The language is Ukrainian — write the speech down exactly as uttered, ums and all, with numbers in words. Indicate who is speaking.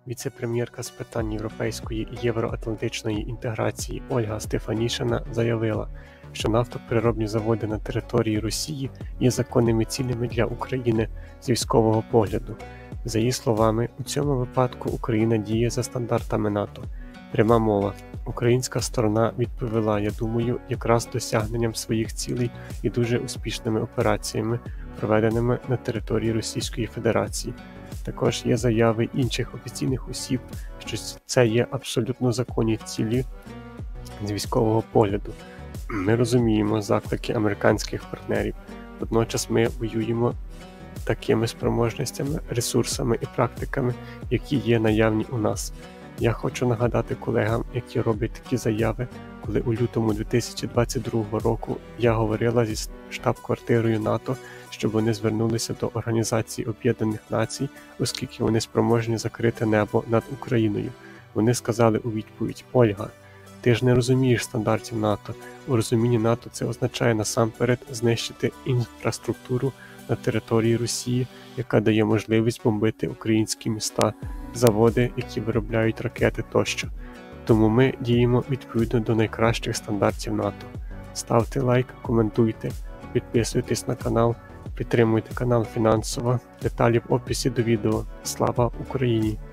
Speaker 1: Віце-прем'єрка з питань європейської і євроатлантичної інтеграції Ольга Стефанішина заявила, що нафтопереробні заводи на території Росії є законними цілями для України з військового погляду. За її словами, у цьому випадку Україна діє за стандартами НАТО. Пряма мова. Українська сторона відповіла, я думаю, якраз досягненням своїх цілей і дуже успішними операціями, проведеними на території Російської Федерації. Також є заяви інших офіційних осіб, що це є абсолютно законні цілі з військового погляду. Ми розуміємо заклики американських партнерів, водночас ми воюємо такими спроможностями, ресурсами і практиками, які є наявні у нас. Я хочу нагадати колегам, які роблять такі заяви, коли у лютому дві тисячі двадцять другого року я говорила зі штаб-квартирою НАТО, щоб вони звернулися до Організації Об'єднаних Націй, оскільки вони спроможні закрити небо над Україною. Вони сказали у відповідь: «Ольга, ти ж не розумієш стандартів НАТО. У розумінні НАТО це означає насамперед знищити інфраструктуру на території Росії, яка дає можливість бомбити українські міста, заводи, які виробляють ракети тощо. Тому ми діємо відповідно до найкращих стандартів НАТО». Ставте лайк, коментуйте, підписуйтесь на канал, підтримуйте канал фінансово. Деталі в описі до відео. Слава Україні!